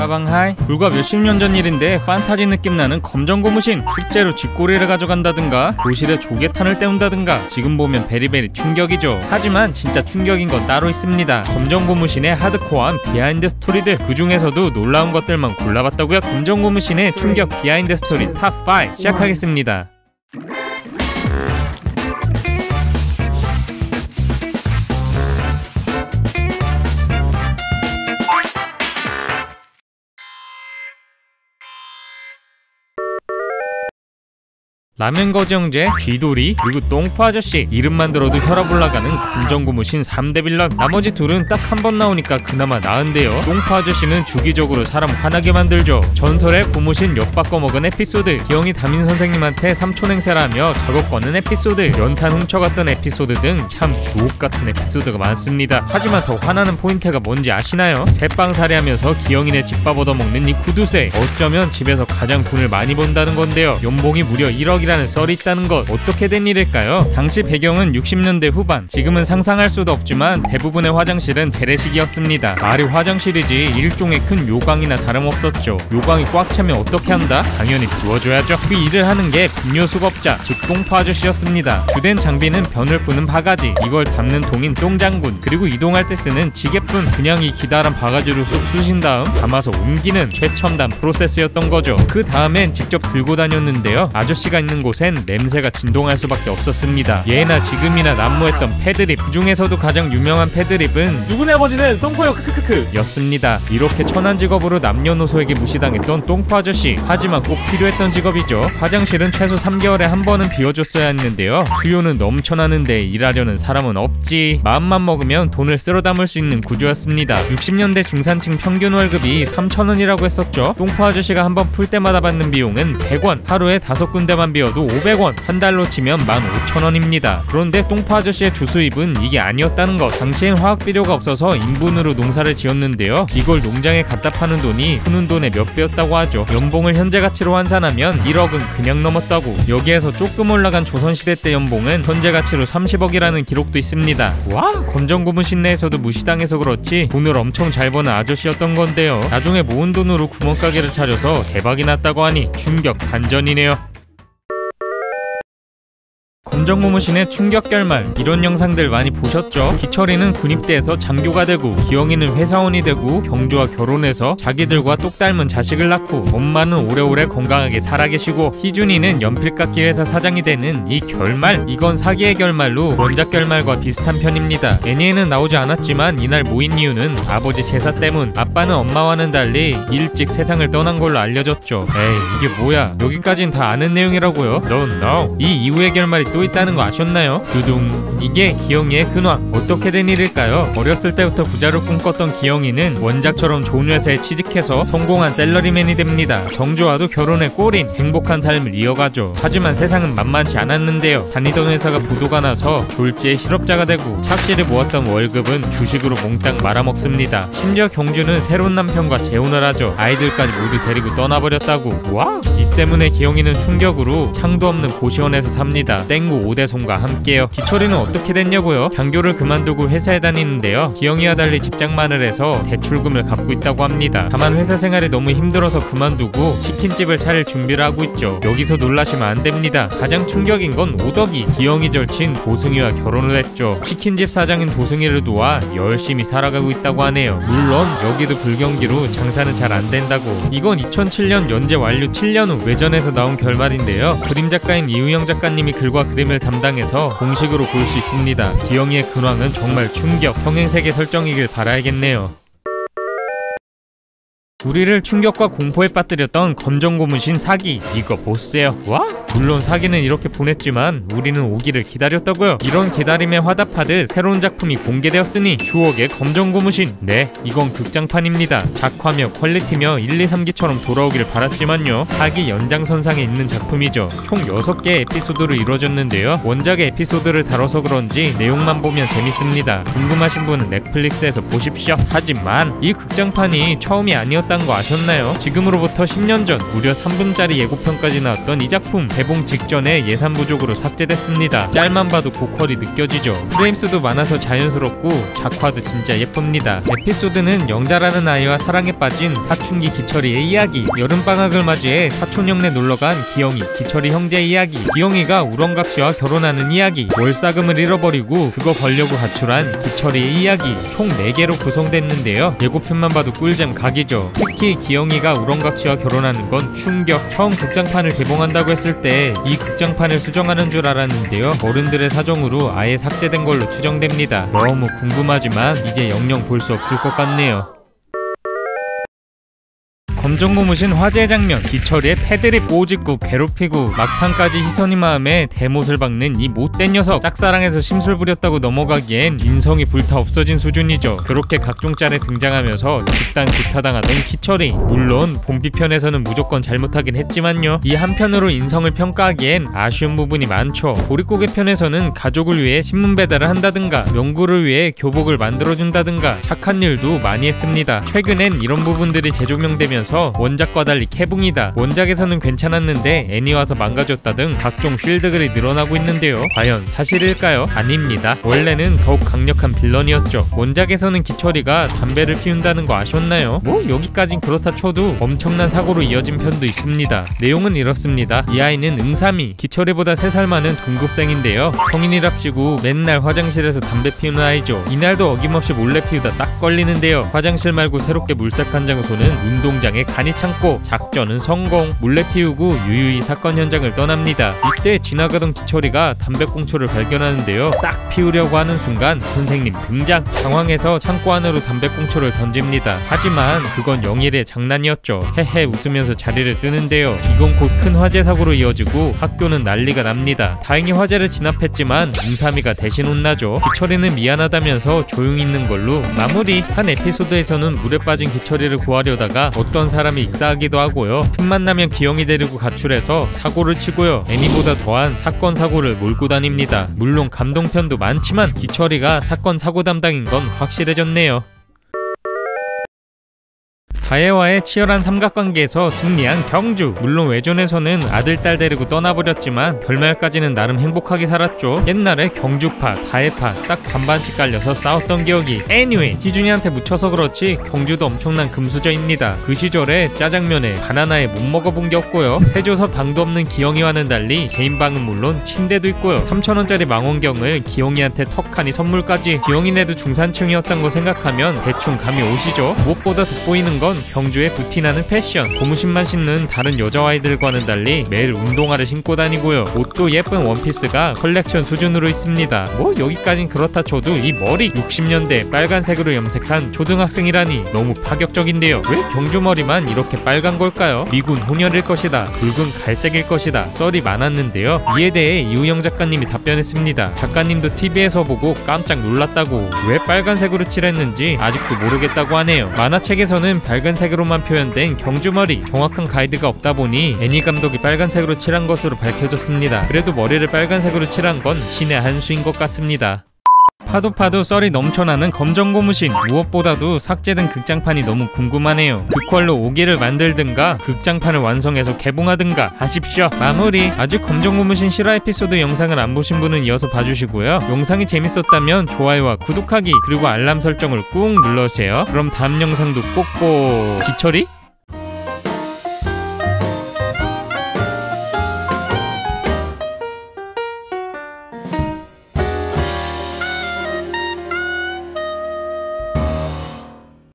빠방하이. 불과 몇십 년 전 일인데 판타지 느낌 나는 검정 고무신, 숙제로 쥐꼬리를 가져간다든가 교실에 조개탄을 때운다든가 지금 보면 베리베리 충격이죠. 하지만 진짜 충격인 건 따로 있습니다. 검정 고무신의 하드코어한 비하인드 스토리들, 그 중에서도 놀라운 것들만 골라봤다고요. 검정 고무신의 충격 비하인드 스토리 탑5 시작하겠습니다. 라면거지 형제, 쥐돌이, 그리고 똥포 아저씨. 이름만 들어도 혈압 올라가는 검정 고무신 3대 빌런. 나머지 둘은 딱 한 번 나오니까 그나마 나은데요. 똥포 아저씨는 주기적으로 사람 화나게 만들죠. 전설의 고무신 엿바꿔 먹은 에피소드, 기영이 담임 선생님한테 삼촌 행세라며 작업 거는 에피소드, 연탄 훔쳐갔던 에피소드 등 참 주옥같은 에피소드가 많습니다. 하지만 더 화나는 포인트가 뭔지 아시나요? 새빵살이하면서 기영이네 집밥 얻어먹는 이 구두쇠. 어쩌면 집에서 가장 돈을 많이 번다는 건데요. 연봉이 무려 1억이라 라는 썰이 있다는 것. 어떻게 된 일일까요? 당시 배경은 60년대 후반. 지금은 상상할 수도 없지만 대부분의 화장실은 재래식이었습니다. 말이 화장실이지 일종의 큰 요강이나 다름없었죠. 요강이 꽉 차면 어떻게 한다? 당연히 부어줘야죠. 그 일을 하는 게 분뇨수거업자, 즉 똥포 아저씨였습니다. 주된 장비는 변을 푸는 바가지, 이걸 담는 통인 똥장군, 그리고 이동할 때 쓰는 지게뿐. 그냥 이 기다란 바가지로 쑥 쑤신 다음 담아서 옮기는 최첨단 프로세스였던 거죠. 그 다음엔 직접 들고 다녔는데요. 아저씨가 있는 곳엔 냄새가 진동할 수밖에 없었습니다. 예나 지금이나 난무했던 패드립, 그 중에서도 가장 유명한 패드립은 누구네 아버지는 똥포요 크크크크 였습니다. 이렇게 천한 직업으로 남녀노소에게 무시당했던 똥포 아저씨. 하지만 꼭 필요했던 직업이죠. 화장실은 최소 3개월에 한 번은 비워줬어야 했는데요. 수요는 넘쳐나는데 일하려는 사람은 없지. 마음만 먹으면 돈을 쓸어 담을 수 있는 구조였습니다. 60년대 중산층 평균 월급이 3,000원이라고 했었죠. 똥포 아저씨가 한 번 풀 때마다 받는 비용은 100원, 하루에 5군데만 비워도 500원, 한 달로 치면 15,000원입니다. 그런데 똥포 아저씨의 주수입은 이게 아니었다는 것. 당시엔 화학비료가 없어서 인분으로 농사를 지었는데요. 이걸 농장에 갖다 파는 돈이 푸는 돈의 몇 배였다고 하죠. 연봉을 현재 가치로 환산하면 1억은 그냥 넘었다고. 여기에서 조금 올라간 조선시대 때 연봉은 현재 가치로 30억이라는 기록도 있습니다. 와, 검정 고무신 내에서도 무시당해서 그렇지 돈을 엄청 잘 버는 아저씨였던 건데요. 나중에 모은 돈으로 구멍가게를 차려서 대박이 났다고 하니 충격 반전이네요. 검정 고무신의 충격 결말, 이런 영상들 많이 보셨죠? 기철이는 군입대에서 장교가 되고, 기영이는 회사원이 되고, 경주와 결혼해서 자기들과 똑 닮은 자식을 낳고, 엄마는 오래오래 건강하게 살아계시고, 희준이는 연필깎이 회사 사장이 되는 이 결말, 이건 사기의 결말로 원작 결말과 비슷한 편입니다. 애니에는 나오지 않았지만 이날 모인 이유는 아버지 제사 때문. 아빠는 엄마와는 달리 일찍 세상을 떠난 걸로 알려졌죠. 에이, 이게 뭐야, 여기까진 다 아는 내용이라고요? No. 이 이후의 결말이 또 있다는 거 아셨나요? 두둥. 이게 기영이의 근황. 어떻게 된 일일까요? 어렸을 때부터 부자를 꿈꿨던 기영이는 원작처럼 좋은 회사에 취직해서 성공한 셀러리맨이 됩니다. 정주와도 결혼에 꼴인 행복한 삶을 이어가죠. 하지만 세상은 만만치 않았는데요. 다니던 회사가 부도가 나서 졸지에 실업자가 되고, 착실히 모았던 월급은 주식으로 몽땅 말아먹습니다. 심지어 경주는 새로운 남편과 재혼을 하죠. 아이들까지 모두 데리고 떠나버렸다고. 와! 이 때문에 기영이는 충격으로 창도 없는 고시원에서 삽니다. 땡구 오대송과 함께요. 기철이는 어떻게 됐냐고요? 장교를 그만두고 회사에 다니는데요. 기영이와 달리 직장만을 해서 대출금을 갚고 있다고 합니다. 다만 회사 생활이 너무 힘들어서 그만두고 치킨집을 차릴 준비를 하고 있죠. 여기서 놀라시면 안 됩니다. 가장 충격인 건 오덕이, 기영이 절친 도승이와 결혼을 했죠. 치킨집 사장인 도승이를 도와 열심히 살아가고 있다고 하네요. 물론 여기도 불경기로 장사는 잘 안 된다고. 이건 2007년 연재 완료 7년 후 외전에서 나온 결말인데요. 그림 작가인 이우영 작가님이 글과 그림을 담당해서 공식으로 볼 수 있습니다. 기영이의 근황은 정말 충격, 평행세계 설정이길 바라야겠네요. 우리를 충격과 공포에 빠뜨렸던 검정 고무신 사기, 이거 보세요. 와? 물론 사기는 이렇게 보냈지만 우리는 오기를 기다렸다고요. 이런 기다림에 화답하듯 새로운 작품이 공개되었으니 추억의 검정 고무신. 네, 이건 극장판입니다. 작화며 퀄리티며 1, 2, 3기처럼 돌아오기를 바랐지만요, 사기 연장선상에 있는 작품이죠. 총 6개의 에피소드로 이루어졌는데요. 원작의 에피소드를 다뤄서 그런지 내용만 보면 재밌습니다. 궁금하신 분은 넷플릭스에서 보십시오. 하지만 이 극장판이 처음이 아니었다 나왔다는 거 아셨나요? 지금으로부터 10년 전 무려 3분짜리 예고편까지 나왔던 이 작품 개봉 직전에 예산 부족으로 삭제됐습니다. 짤만 봐도 고퀄이 느껴지죠. 프레임 수도 많아서 자연스럽고 작화도 진짜 예쁩니다. 에피소드는 영자라는 아이와 사랑에 빠진 사춘기 기철이의 이야기. 여름방학을 맞이해 사촌형네 놀러간 기영이, 기철이 형제 이야기. 기영이가 우렁각시와 결혼하는 이야기. 월사금을 잃어버리고 그거 벌려고 가출한 기철이의 이야기. 총 4개로 구성됐는데요. 예고편만 봐도 꿀잼 각이죠. 특히 기영이가 우렁각시와 결혼하는 건 충격. 처음 극장판을 개봉한다고 했을 때 이 극장판을 수정하는 줄 알았는데요. 어른들의 사정으로 아예 삭제된 걸로 추정됩니다. 너무 궁금하지만 이제 영영 볼 수 없을 것 같네요. 검정고무신 화제의 장면. 기철이의 패드립 꼬집고 괴롭히고 막판까지 희선이 마음에 대못을 박는 이 못된 녀석. 짝사랑해서 심술 부렸다고 넘어가기엔 인성이 불타 없어진 수준이죠. 그렇게 각종 짤에 등장하면서 집단 구타당하던 기철이. 물론 본비편에서는 무조건 잘못하긴 했지만요. 이 한편으로 인성을 평가하기엔 아쉬운 부분이 많죠. 보릿고개 편에서는 가족을 위해 신문 배달을 한다든가 명구를 위해 교복을 만들어준다든가 착한 일도 많이 했습니다. 최근엔 이런 부분들이 재조명되면서 원작과 달리 캐붕이다, 원작에서는 괜찮았는데 애니 와서 망가졌다 등 각종 쉴드글이 늘어나고 있는데요. 과연 사실일까요? 아닙니다. 원래는 더욱 강력한 빌런이었죠. 원작에서는 기철이가 담배를 피운다는 거 아셨나요? 뭐 여기까진 그렇다 쳐도 엄청난 사고로 이어진 편도 있습니다. 내용은 이렇습니다. 이 아이는 응삼이, 기철이보다 3살 많은 동급생인데요. 성인이랍시고 맨날 화장실에서 담배 피우는 아이죠. 이날도 어김없이 몰래 피우다 딱 걸리는데요. 화장실 말고 새롭게 물색한 장소는 운동장에 간이 참고 작전은 성공. 몰래 피우고 유유히 사건 현장을 떠납니다. 이때 지나가던 기철이가 담배꽁초를 발견하는데요. 딱 피우려고 하는 순간 선생님 등장. 당황해서 창고 안으로 담배꽁초를 던집니다. 하지만 그건 영일의 장난이었죠. 헤헤 웃으면서 자리를 뜨는데요. 이건 곧 큰 화재 사고로 이어지고 학교는 난리가 납니다. 다행히 화재를 진압했지만 웅삼이가 대신 혼나죠. 기철이는 미안하다면서 조용히 있는 걸로 마무리. 한 에피소드에서는 물에 빠진 기철이를 구하려다가 어떤 사람이 익사하기도 하고요. 틈만 나면 기영이 데리고 가출해서 사고를 치고요. 애니보다 더한 사건 사고를 몰고 다닙니다. 물론 감동편도 많지만 기철이가 사건 사고 담당인 건 확실해졌네요. 다혜와의 치열한 삼각관계에서 승리한 경주. 물론 외전에서는 아들 딸 데리고 떠나버렸지만 결말까지는 나름 행복하게 살았죠. 옛날에 경주파, 다혜파 딱 반반씩 깔려서 싸웠던 기억이. Anyway, 희준이한테 묻혀서 그렇지 경주도 엄청난 금수저입니다. 그 시절에 짜장면에 바나나에 못 먹어본 게 없고요. 세조서 방도 없는 기영이와는 달리 개인방은 물론 침대도 있고요. 3,000원짜리 망원경을 기영이한테 턱하니 선물까지. 기영이네도 중산층이었던 거 생각하면 대충 감이 오시죠. 무엇보다 돋보이는 건 경주의 부티나는 패션. 고무신만 신는 다른 여자 아이들과는 달리 매일 운동화를 신고 다니고요. 옷도 예쁜 원피스가 컬렉션 수준으로 있습니다. 뭐 여기까진 그렇다 쳐도 이 머리 60년대 빨간색으로 염색한 초등학생이라니 너무 파격적인데요. 왜 경주 머리만 이렇게 빨간 걸까요? 미군 혼혈일 것이다, 붉은 갈색일 것이다 썰이 많았는데요. 이에 대해 이우영 작가님이 답변했습니다. 작가님도 TV에서 보고 깜짝 놀랐다고. 왜 빨간색으로 칠했는지 아직도 모르겠다고 하네요. 만화책에서는 빨간색으로만 표현된 경주머리. 정확한 가이드가 없다 보니 애니 감독이 빨간색으로 칠한 것으로 밝혀졌습니다. 그래도 머리를 빨간색으로 칠한 건 신의 한 수인 것 같습니다. 파도 썰이 넘쳐나는 검정고무신. 무엇보다도 삭제된 극장판이 너무 궁금하네요. 극활로 5개를 만들든가 극장판을 완성해서 개봉하든가 하십시오. 마무리. 아직 검정고무신 실화 에피소드 영상을 안 보신 분은 이어서 봐주시고요. 영상이 재밌었다면 좋아요와 구독하기 그리고 알람 설정을 꾹 눌러주세요. 그럼 다음 영상도 꼭꼭. 기철이?